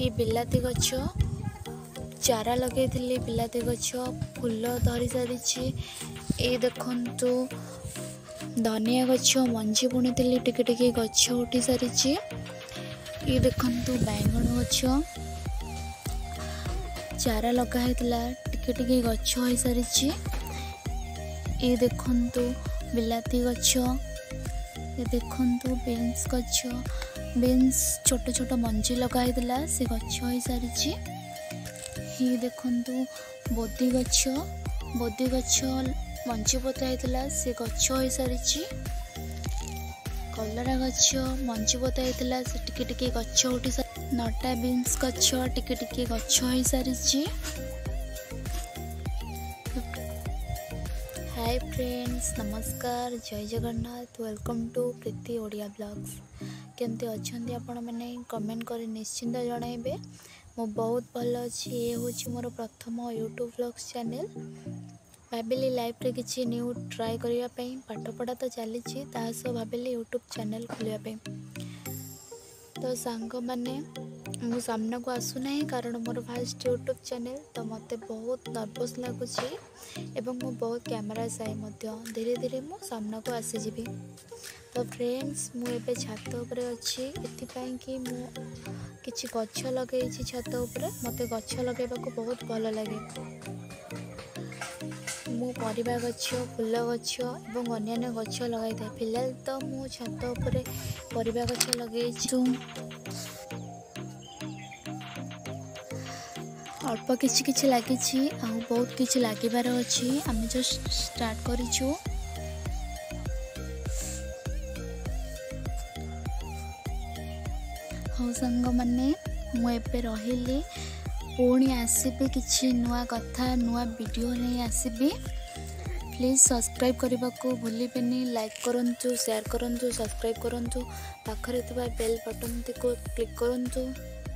बिलाती गछ चारा लगे बिलाती गछ फूल धरी सारी। ये देखंतु धनिया गछ मंजी बुणी टिके टिके गछ उठी सारी। ये देखंतु बैंगन गछ चारा लगाई टिके टिके गछ हो सारी। ये देखंतु बिलाती गछ, ये देखंतु बीन्स गछ, बीन्स छोट छोट मंजी लगाई से गछ हो सारी। ये देखंतु बोदी गछ, बोदी गछ मंजी पोता से गछ हो सारी। कलरा गछ मंजी पोता से टिके टिके गछ उठी सारी। नटा बीन्स गछ टिके टिके गछ हो सारी। हाय फ्रेंड्स, नमस्कार, जय Jagannath, welcome to Preeti Odia vlogs. केमती अच्छे आपण मैंने कमेंट कर निश्चिंत जनइबे। मु बहुत भल अच्छी। ये हूँ मोर प्रथम यूट्यूब ब्लॉग्स चैनल। भाविली लाइफ रे किसी न्यू ट्राए करने पाठपढ़ा तो चली भाविली यूट्यूब चैनल खोलिया। तो सांग मैंने मु सामना को आसुना कारण मोर फास्ट यूट्यूब चैनल, तो मते बहुत नर्वस लगुच एवं मु बहुत कैमरा साए धीरे धीरे मु सामना को आसीजी। तो फ्रेंड्स मु एबे छात उपरे अच्छी एथिपाई कि मु किछि गछ लगे छात उपरे। मते गछ लगेबा को बहुत भल लगे। मु परिबा गछ, फूल गछ एवं अन्य गछ लगाई था। फिलहाल तो मु छात उपरे परिबा गछ लगे अल्प किछि किछि लगी बहुत किछि लागिबार अछि। आम जस्ट स्टार्ट करिछु। हाँ सांग मैंने मुझे रही पुणी आसबि किछि नुआ कथा नुआ वीडियो नहीं आसबि। प्लीज सब्सक्राइब करने को भूलिबेनी। लाइक करंतु, शेयर करंतु, सब्सक्राइब करंतु, पाखरे थिबा बेल बटन को क्लिक करंतु।